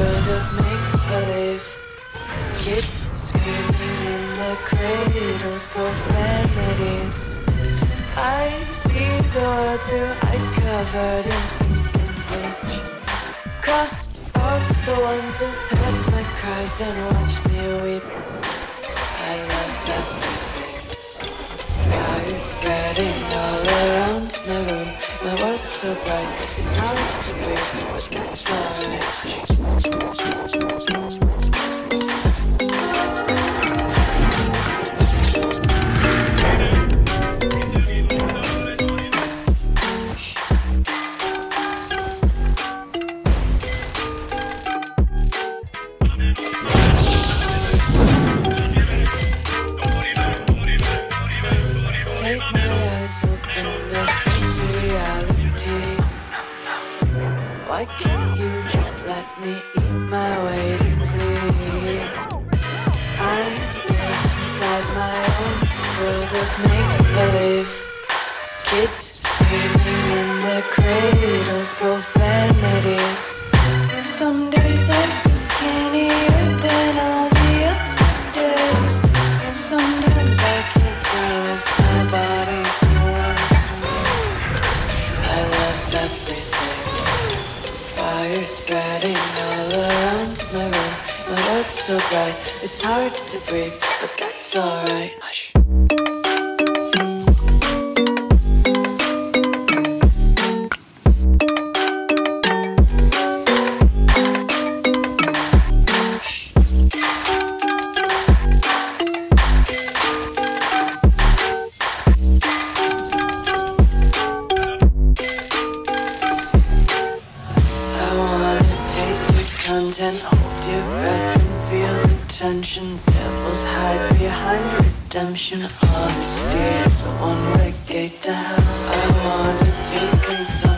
world of make-believe. Kids screaming in the cradles, profanities. I see the world through ice covered in ink and bleach. Cross out the ones who heard my cries and watched me weep. I love everything. Fire spreading all around my room. My world's so bright, it's hard to breathe, but that's alright. Take my eyes open to face reality. Why can't you just let me eat my weight in glee? I live inside my own world of make-believe. Kids screaming in their cradles, profanities. Some days I feel skinnier than all the other days. Sometimes I can't tell if my body belongs to me. I love everything. Fire spreading all around my room. My world's so bright, it's hard to breathe, but that's alright. Hush. Content, hold your breath and feel the tension. Devils hide behind redemption. Honesty is a one-way gate to hell. I wanna taste consumption.